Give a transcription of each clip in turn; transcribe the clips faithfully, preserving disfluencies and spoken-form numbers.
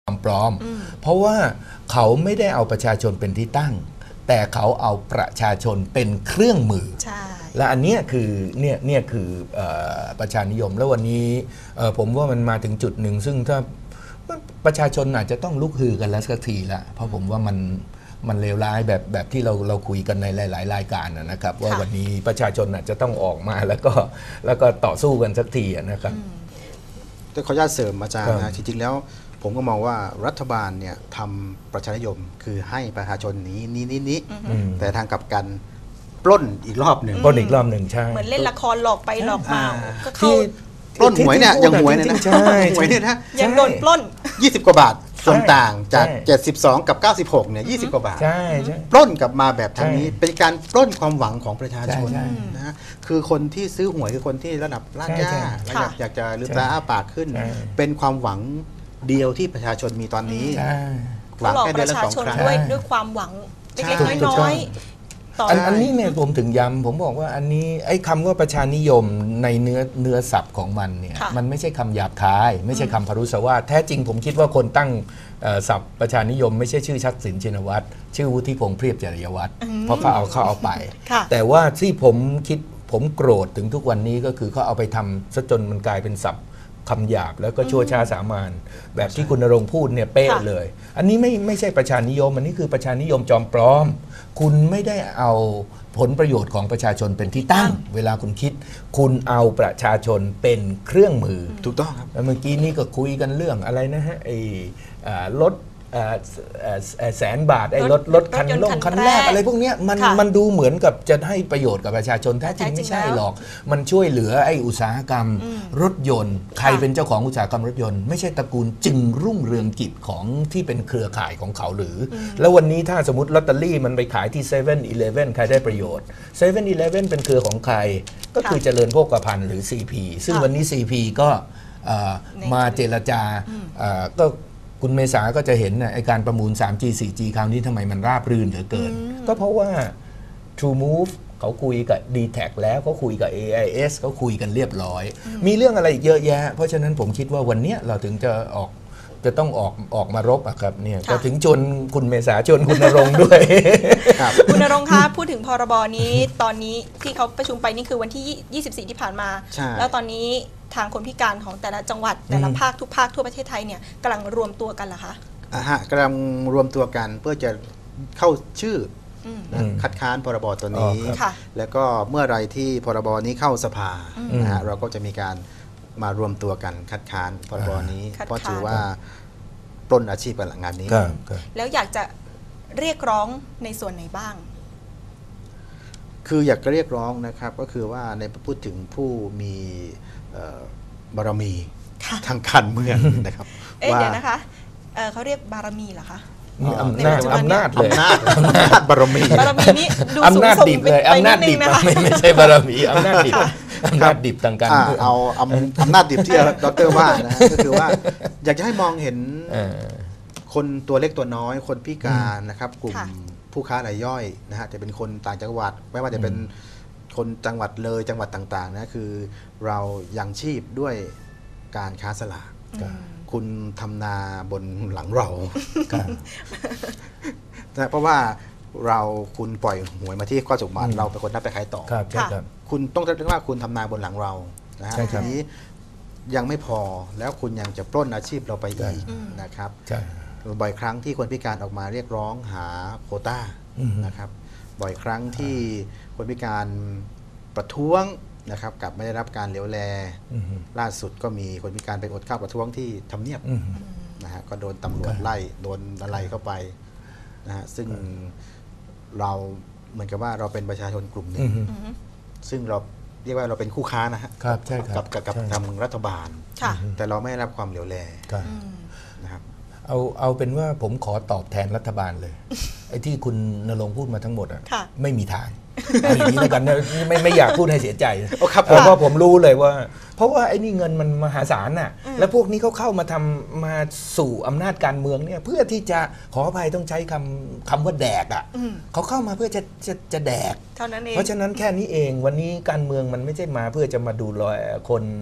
ปลอมเพราะว่าเขาไม่ได้เอาประชาชนเป็นที่ตั้งแต่เขาเอาประชาชนเป็นเครื่องมือและอันนี้คือเนี่ยเนี่ยคือประชานิยมแล้ววันนี้ผมว่ามันมาถึงจุดหนึ่งซึ่งถ้าประชาชนอาจจะต้องลุกฮือกันแล้วสักทีละเพราะผมว่ามันมันเลวร้ายแบบแบบที่เราเราคุยกันในหลายๆรายการนะครับว่าวันนี้ประชาชนอาจจะต้องออกมาแล้วก็แล้วก็ต่อสู้กันสักทีนะครับแต่ขออนุญาตเสริมอาจารย์นะจริงๆแล้วผมก็มองว่ารัฐบาลเนี่ยทำประชานิยมคือให้ประชาชนนี้นี้นี้นี้แต่ทางกลับกันปล้นอีกรอบหนึ่งปล้นอีกรอบหนึ่งใช่เหมือนเล่นละครหลอกไปหลอกมาก็เข้าปล้นหวยเนี่ยยังหวยเนี่ยนะหวยเนี่ยนะยังโดนปล้นยี่สิบกว่าบาทส่วนต่างจากเจ็ดสิบสองกับเก้าสิบหกเนี่ยยี่สิบกว่าบาทใช่ใช่ปล้นกลับมาแบบทางนี้เป็นการปล้นความหวังของประชาชนนะคือคนที่ซื้อหวยคือคนที่ระดับรากหญ้าและอยากจะลืมตาอ้าปากขึ้นเป็นความหวังเดียวที่ประชาชนมีตอนนี้หวังแค่เดือนละสองครั้งด้วยด้วยความหวังเล็กๆน้อยอันอันนี้เนี่ยผมถึงย้ำผมบอกว่าอันนี้ไอ้คำว่าประชานิยมในเนื้อเนื้อศัพท์ของมันเนี่ยมันไม่ใช่คำหยาบคายไม่ใช่คำพรุษวาทแท้จริงผมคิดว่าคนตั้งศัพท์ประชานิยมไม่ใช่ชื่อชัดสินชินวัตรชื่อวุฒิพงษ์เพียบจริยวัฒน์เพราะเขาเอาเขาเอาไปแต่ว่าที่ผมคิดผมโกรธถึงทุกวันนี้ก็คือเขาเอาไปทำซะจนมันกลายเป็นศัพท์คำหยาบแล้วก็ชั่วช้าสามัญแบบที่คุณณรงค์พูดเนี่ยเป๊ะเลยอันนี้ไม่ไม่ใช่ประชานิยมอันนี้คือประชานิยมจอมปลอมคุณไม่ได้เอาผลประโยชน์ของประชาชนเป็นที่ตั้งเวลาคุณคิดคุณเอาประชาชนเป็นเครื่องมือถูกต้องครับแล้วเมื่อกี้นี่ก็คุยกันเรื่องอะไรนะฮะไอ้รถแสนบาทไอ้รถรถคันลงคันแรกอะไรพวกนี้มันมันดูเหมือนกับจะให้ประโยชน์กับประชาชนแท้จริงไม่ใช่หรอกมันช่วยเหลือไอ้อุตสาหกรรมรถยนต์ใครเป็นเจ้าของอุตสาหกรรมรถยนต์ไม่ใช่ตระกูลจึงรุ่งเรืองกิจของที่เป็นเครือข่ายของเขาหรือแล้ววันนี้ถ้าสมมติลอตเตอรี่มันไปขายที่เซเว่นอีเลฟเว่นใครได้ประโยชน์เซเว่นอีเลฟเว่นเป็นเครือของใครก็คือเจริญโภคภัณฑ์หรือ ซี พี ซึ่งวันนี้ ซี พี ก็มาเจรจาก็คุณเมษาก็จะเห็นนะไอการประมูล ทรี จี โฟร์ จี คราวนี้ทำไมมันราบรื่นเหลือเกินก็เพราะว่า True Move เขาคุยกับ ดี แท็ก แล้วเขาคุยกับ เอ ไอ เอส เขาคุยกันเรียบร้อยมีเรื่องอะไรอีกเยอะแยะเพราะฉะนั้นผมคิดว่าวันนี้เราถึงจะออกจะต้องออกออกมารบอะครับเนี่ยก็ถึงชวนคุณเมษาชวนคุณณรงค์ด้วยคุณณรงค์คะพูดถึงพรบนี้ตอนนี้ที่เขาประชุมไปนี่คือวันที่ยี่สิบสี่ที่ผ่านมาแล้วตอนนี้ทางคนพิการของแต่ละจังหวัดแต่ละภาคทุกภาคทั่วประเทศไทยเนี่ยกำลังรวมตัวกันเหรอคะอ่าฮะกำลังรวมตัวกันเพื่อจะเข้าชื่อคัดค้านพรบตัวนี้แล้วก็เมื่อไรที่พรบนี้เข้าสภานะฮะเราก็จะมีการมารวมตัวกันคัดค้านพรบนี้เพราะถือว่าปล้นอาชีพกันหลังงานนี้แล้วอยากจะเรียกร้องในส่วนไหนบ้างคืออยากจะเรียกร้องนะครับก็คือว่าในพูดถึงผู้มีบารมีทางการเมืองนะครับเอ๊ะเดี๋ยวนะคะเขาเรียกบารมีเหรอคะอำนาจอำนาจเลยอำนาจอำนาจบารมีบารมีนี่ดูสูงส่งเลยอำนาจดิบไม่ใช่บารมีอำนาจดิบอำนาจดิบทางการเมืองเอาอำนาจดิบที่ดร.ว่านะก็คือว่าอยากจะให้มองเห็นคนตัวเล็กตัวน้อยคนพิการนะครับกลุ่มผู้ค้ารายย่อยนะฮะจะเป็นคนต่างจังหวัดไม่ว่าจะเป็นคนจังหวัดเลยจังหวัดต่างๆนะคือเรายังชีพด้วยการค้าสลากคุณทำนาบนหลังเราเพราะว่าเราคุณปล่อยหวยมาที่ข้อจบมาเราเป็นคนนับไปขายต่อคุณต้องเรียกว่าคุณทำนาบนหลังเรานะฮะทีนี้ยังไม่พอแล้วคุณยังจะปล้นอาชีพเราไปอีกนะครับบ่อยครั้งที่คนพิการออกมาเรียกร้องหาโควต้านะครับบ่อยครั้งที่คนพิการประท้วงนะครับกับไม่ได้รับการเหลียวแลล่าสุดก็มีคนพิการไปอดข้าวประท้วงที่ทำเนียบนะฮะก็โดนตำรวจไล่โดนอะไรเข้าไปนะฮะซึ่งเราเหมือนกับว่าเราเป็นประชาชนกลุ่มหนึ่งซึ่งเราเรียกว่าเราเป็นคู่ค้านะฮะกับกับทางรัฐบาลแต่เราไม่ได้รับความเหลียวแลนะครับเอาเอาเป็นว่าผมขอตอบแทนรัฐบาลเลยไอ้ที่คุณณรงค์พูดมาทั้งหมดอ่ะไม่มีทางเอาอย่างนี้แล้วกันไม่ไม่อยากพูดให้เสียใจเพราะว่าผมรู้เลยว่าเพราะว่าไอ้นี่เงินมันมหาศาลน่ะแล้วพวกนี้เขาเข้ามาทำมาสู่อำนาจการเมืองเนี่ยเพื่อที่จะขออภัยต้องใช้คำคำว่าแดกอ่ะเขาเข้ามาเพื่อจะจะจะแดกเท่านั้นเองเพราะฉะนั้นแค่นี้เองวันนี้การเมืองมันไม่ใช่มาเพื่อจะมาดูแลคน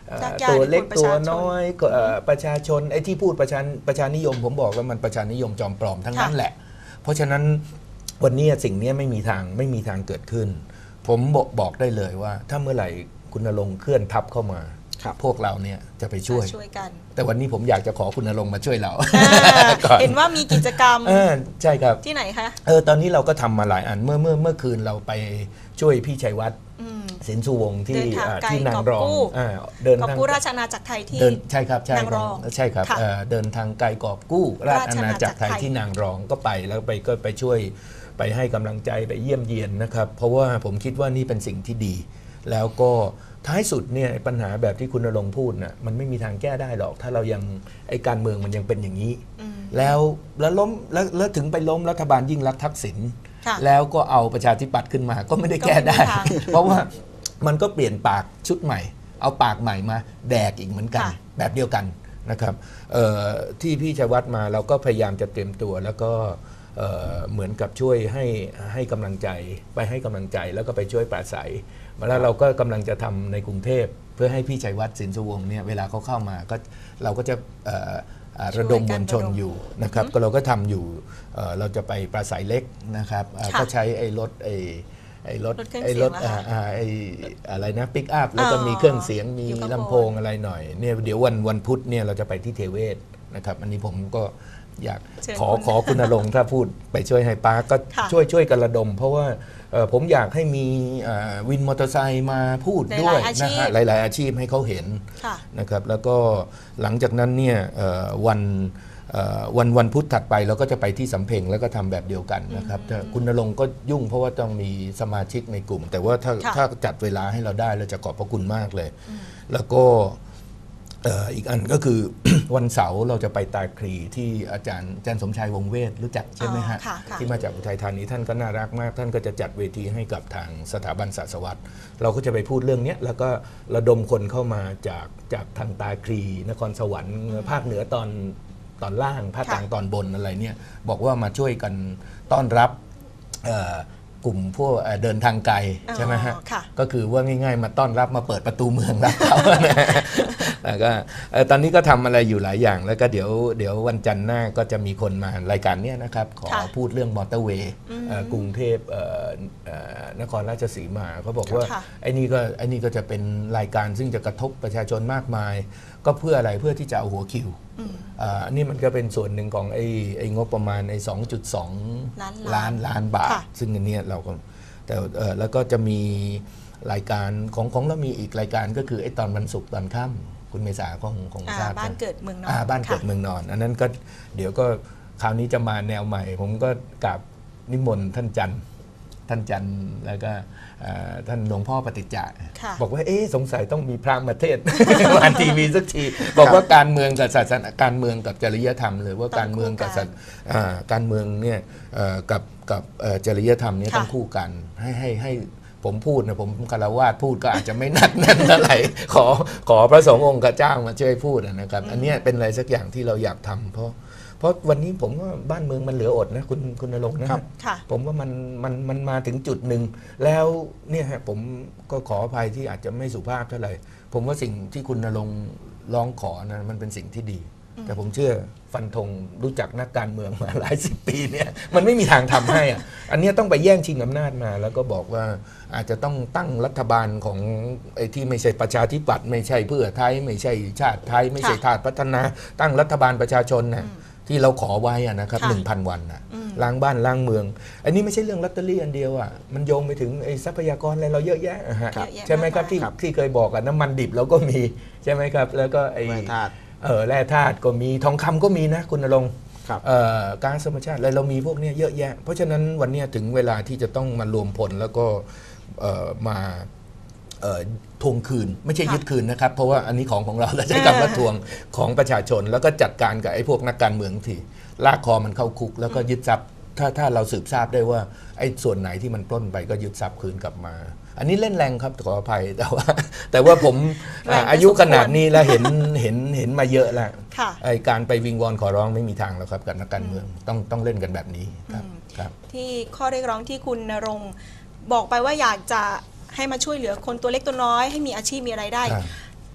ตัวเล็กตัวน้อยประชาชนไอ้ที่พูดประชาประชานิยมผมบอกว่ามันประชานิยมจอมปลอมทั้งนั้นแหละเพราะฉะนั้นวันนี้สิ่งนี้ไม่มีทางไม่มีทางเกิดขึ้นผมบอกบอกได้เลยว่าถ้าเมื่อไหร่คุณณรงค์เคลื่อนทัพเข้ามาพวกเราเนี่ยจะไปช่วยกันแต่วันนี้ผมอยากจะขอคุณณรงค์มาช่วยเราเห็นว่ามีกิจกรรมใช่ครับที่ไหนคะเออตอนนี้เราก็ทำมาหลายอันเมื่อเมื่อเมื่อคืนเราไปช่วยพี่ชัยวัฒน์สินสุวงศ์ที่ที่นางรองเดินทางกู้ราชอาณาจักรไทยที่ใช่ครับใช่ครับใช่ครับเดินทางไกลกอบกู้ราชอาณาจักรไทยที่นางรองก็ไปแล้วไปก็ไปช่วยไปให้กำลังใจไปเยี่ยมเยียนนะครับเพราะว่าผมคิดว่านี่เป็นสิ่งที่ดีแล้วก็ท้ายสุดเนี่ยปัญหาแบบที่คุณณรงค์พูดน่ะมันไม่มีทางแก้ได้หรอกถ้าเรายังไอ้การเมืองมันยังเป็นอย่างนี้แล้วแล้วล้มแล้วแล้วถึงไปล้มรัฐบาลยิ่งรักษณ์ทักษิณแล้วก็เอาประชาธิปัตย์ขึ้นมาก็ไม่ได้แก้ได้เพราะว่ามันก็เปลี่ยนปากชุดใหม่เอาปากใหม่มาแดกอีกเหมือนกันแบบเดียวกันนะครับที่พี่ชัยวัฒน์มาเราก็พยายามจะเตรียมตัวแล้วก็เหมือนกับช่วยให้ให้กำลังใจไปให้กำลังใจแล้วก็ไปช่วยปราศัยแล้วเราก็กำลังจะทำในกรุงเทพเพื่อให้พี่ชัยวัฒน์สินสุวงศ์เนี่ยเวลาเขาเข้ามาก็เราก็จะระดมมวลชนอยู่นะครับก็เราก็ทำอยู่เราจะไปปราศัยเล็กนะครับก็ใช้ไอ้รถไอ้ไอ้รถไอ้รถไอ้อะไรนะปิกอัพแล้วก็มีเครื่องเสียงมีลำโพงอะไรหน่อยเนี่ยเดี๋ยววันวันพุธเนี่ยเราจะไปที่เทเวศนะครับอันนี้ผมก็อยากขอขอคุณณรงค์ถ้าพูดไปช่วยให้ป้าก็ช่วยช่วยกันระดมเพราะว่าผมอยากให้มีวินมอเตอร์ไซค์มาพูดด้วยนะฮะหลายๆอาชีพให้เขาเห็นนะครับแล้วก็หลังจากนั้นเนี่ยวันวันวันพุธถัดไปเราก็จะไปที่สำเพ็งแล้วก็ทำแบบเดียวกันนะครับคุณณรงค์ก็ยุ่งเพราะว่าต้องมีสมาชิกในกลุ่มแต่ว่าถ้าถ้าจัดเวลาให้เราได้เราจะขอบพระคุณมากเลยแล้วก็อีกอันก็คือ วันเสาร์เราจะไปตาคลีที่อาจารย์อาจารย์สมชายวงศ์เวทรู้จักใช่ไหมฮะที่มาจากอุทัยธานีท่านก็น่ารักมากท่านก็จะจัดเวทีให้กับทางสถาบันศาสวัสดิ์เราก็จะไปพูดเรื่องนี้แล้วก็ระดมคนเข้ามาจากจากทางตาคลีนครสวรรค์ภาคเหนือตอนตอนล่างภาคกลางตอนบนอะไรเนี่ยบอกว่ามาช่วยกันต้อนรับกลุ่มพวกเดินทางไกลใช่ไหมฮะก็คือว่าง่ายๆมาต้อนรับมาเปิดประตูเมืองรับเขาแล้วก็ตอนนี้ก็ทำอะไรอยู่หลายอย่างแล้วก็เดี๋ยวเดี๋ยววันจันทร์หน้าก็จะมีคนมารายการนี้นะครับขอพูดเรื่องมอเตอร์เวย์กรุงเทพนครราชสีมาเขาบอกว่าไอ้นี่ก็ไอ้นี่ก็จะเป็นรายการซึ่งจะกระทบประชาชนมากมายก็เพื่ออะไรเพื่อที่จะเอาหัวคิวอันนี้มันก็เป็นส่วนหนึ่งของไอ้ไอ้งบประมาณไอ้ สองจุดสอง ล้านล้านบาทซึ่งอันนี้เราก็แต่แล้วก็จะมีรายการของของเรามีอีกรายการก็คือไอ้ตอนวันศุกร์ตอนค่ำคุณเมษาของของชาติบ้านเกิดเมืองนอนบ้านเกิดเมืองนอนอันนั้นก็เดี๋ยวก็คราวนี้จะมาแนวใหม่ผมก็กราบนิมนต์ท่านจันทร์ท่านจันทร์แล้วก็ท่านหลวงพ่อปฏิจจ์บอกว่าเอ๊ะสงสัยต้องมีพระมาเทศน์ผ่านทีวีสักทีบอกว่าการเมืองกับศาสนาการเมืองกับจริยธรรมหรือว่าการเมืองกับการเมืองเนี่ยกับกับจริยธรรมเนี่ยต้องคู่กันให้ให้ให้ผมพูดนะผมคารวะพูดก็อาจจะไม่นักแน่นเท่าไหร่ขอขอพระสงฆ์องค์เจ้ามาช่วยพูดนะครับอันนี้เป็นอะไรสักอย่างที่เราอยากทำเพราะเพราะวันนี้ผมว่าบ้านเมืองมันเหลืออดนะคุณคุณณรงค์นะครับผมว่ามันมันมันมาถึงจุดหนึ่งแล้วเนี่ยฮะผมก็ขออภัยที่อาจจะไม่สุภาพเท่าไหร่ผมว่าสิ่งที่คุณณรงค์ร้องขอนะมันเป็นสิ่งที่ดีแต่ผมเชื่อฟันธงรู้จักนักการเมืองมาหลายสิบปีเนี่ยมันไม่มีทางทำให้อ่ะอันนี้ต้องไปแย่งชิงอำนาจมาแล้วก็บอกว่าอาจจะต้องตั้งรัฐบาลของไอ้ที่ไม่ใช่ประชาธิปัตย์ไม่ใช่เพื่อไทยไม่ใช่ชาติไทยไม่ใช่ชาติพัฒนาตั้งรัฐบาลประชาชนน่ะที่เราขอไว้นะครับหนึ่งพันวันน่ะล้างบ้านล้างเมืองอันนี้ไม่ใช่เรื่องลอตเตอรี่อันเดียวอ่ะมันโยงไปถึงไอ้ทรัพยากรอะไรเราเยอะแยะใช่ไหมครับที่ที่เคยบอกกันน้ำมันดิบเราก็มีใช่ไหมครับแล้วก็ไอ้เออแร่ธาตุก็มีทองคำก็มีนะคุณณรงค์ก๊าซธรรมชาติอะไรเรามีพวกนี้เยอะแยะเพราะฉะนั้นวันนี้ถึงเวลาที่จะต้องมารวมพลแล้วก็มาทวงคืนไม่ใช่ยึดคืนนะครับเพราะว่าอันนี้ของของเราเราใช้คำว่าทวงของประชาชนแล้วก็จัดการกับไอ้พวกนักการเมืองที่ลากคอมันเข้าคุกแล้วก็ยึดทรัพย์ถ้าถ้าเราสืบทราบได้ว่าไอ้ส่วนไหนที่มันปล้นไปก็ยึดทรัพย์คืนกลับมาอันนี้เล่นแรงครับขออภัยแต่ว่าแต่ว่าผมอายุขนาดนี้แล้วเห็นเห็นเห็นมาเยอะแล้วไอ้การไปวิงวอนขอร้องไม่มีทางแล้วครับกับนักการเมืองต้องต้องเล่นกันแบบนี้ครับที่ข้อเรียกร้องที่คุณณรงค์บอกไปว่าอยากจะให้มาช่วยเหลือคนตัวเล็กตัวน้อยให้มีอาชีพมีรายได้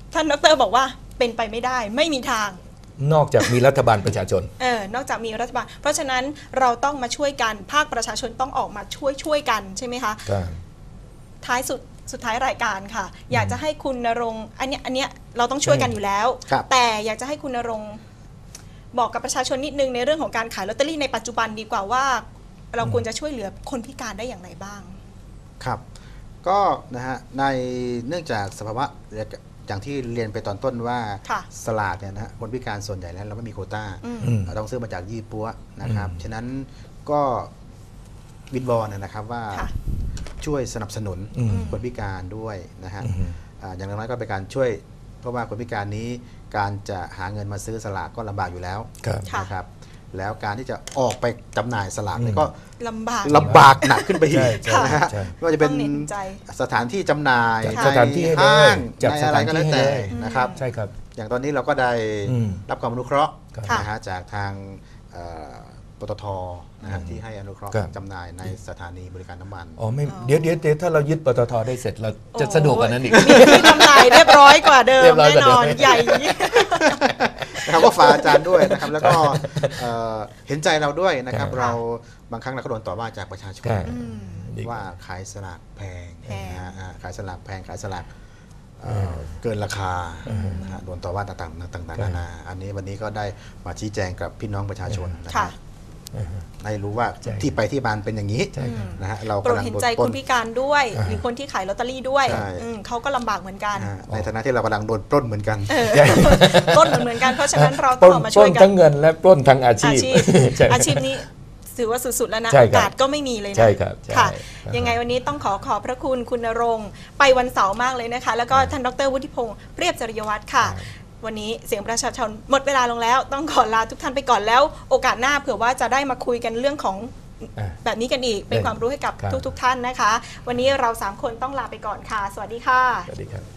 ท่านดร.บอกว่าเป็นไปไม่ได้ไม่มีทางนอกจากมีรัฐบาลประชาชนเออนอกจากมีรัฐบาลเพราะฉะนั้นเราต้องมาช่วยกันภาคประชาชนต้องออกมาช่วยช่วยกันใช่ไหมคะท้ายสุดสุดท้ายรายการค่ะอยากจะให้คุณณรงค์อันเนี้ยอันเนี้ยเราต้องช่วยกันอยู่แล้วแต่อยากจะให้คุณณรงค์บอกกับประชาชนนิดนึงในเรื่องของการขายลอตเตอรี่ในปัจจุบันดีกว่าว่าเราควรจะช่วยเหลือคนพิการได้อย่างไรบ้างครับก็นะฮะในเนื่องจากสภาวะอย่างที่เรียนไปตอนต้นว่าสลากเนี่ยนะฮะคนพิการส่วนใหญ่แล้วเราไม่มีโควต้าเราต้องซื้อมาจากยี่ปัวนะครับฉะนั้นก็วินวอนนะครับว่าช่วยสนับสนุนคนพิการด้วยนะฮะอย่างน้อยก็เป็นการช่วยเพราะว่าคนพิการนี้การจะหาเงินมาซื้อสลากก็ลำบากอยู่แล้วนะครับแล้วการที่จะออกไปจำหน่ายสลากนี่ก็ลำบากลำบากหนักขึ้นไปอีกนะฮะไม่ว่าจะเป็นสถานที่จำหน่ายสถานที่ห้างจากสถานที่ให้นะครับใช่ครับอย่างตอนนี้เราก็ได้รับความอนุเคราะห์นะฮะจากทางปตทนะฮะที่ให้อนุเคราะห์จำหน่ายในสถานีบริการน้ำมันอ๋อไม่เดี๋ยวเดี๋ยวถ้าเรายึดปตทได้เสร็จเราจะสะดวกกว่านั้นอีกมีจำหน่ายเรียบร้อยกว่าเดิมแน่นอนใหญ่นะครับก็ฝากอาจารย์ด้วยนะครับแล้วก็เห็นใจเราด้วยนะครับเราบางครั้งเราก็โดนต่อว่าจากประชาชนว่าขายสลากแพงขายสลากแพงขายสลากเกินราคาโดนต่อว่าต่างๆต่างๆนานาอันนี้วันนี้ก็ได้มาชี้แจงกับพี่น้องประชาชนนะครับให้รู้ว่าที่ไปที่มาเป็นอย่างนี้นะฮะเราโปรดเห็นใจคนพิการด้วยหรือคนที่ขายลอตเตอรี่ด้วยเขาก็ลำบากเหมือนกันในฐานะที่เรากำลังโดนปล้นเหมือนกันปล้นเหมือนกันเพราะฉะนั้นเราต้องมาช่วยกันปล้นทั้งเงินและปล้นทั้งอาชีพอาชีพนี้ถือว่าสุดๆแล้วนะโอกาสก็ไม่มีเลยนะค่ะยังไงวันนี้ต้องขอขอบพระคุณคุณณรงค์ไปวันเสาร์มากเลยนะคะแล้วก็ท่านดร.วุฒิพงษ์เรียบจริยวัฒน์ค่ะวันนี้เสียงประชาชนหมดเวลาลงแล้วต้องขอลาทุกท่านไปก่อนแล้วโอกาสหน้าเผื่อว่าจะได้มาคุยกันเรื่องของแบบนี้กันอีกเป็นความรู้ให้กับทุกๆท่านนะคะวันนี้เราสามคนต้องลาไปก่อนค่ะสวัสดีค่ะสวัสดีครับ